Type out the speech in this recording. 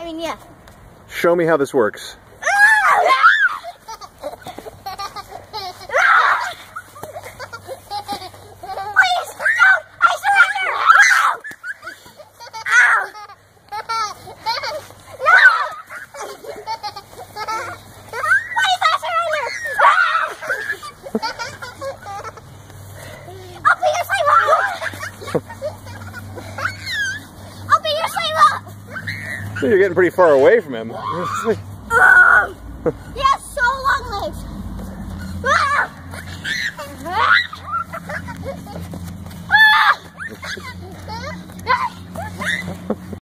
mean, yeah. Show me how this works. You're getting pretty far away from him. He has so long legs.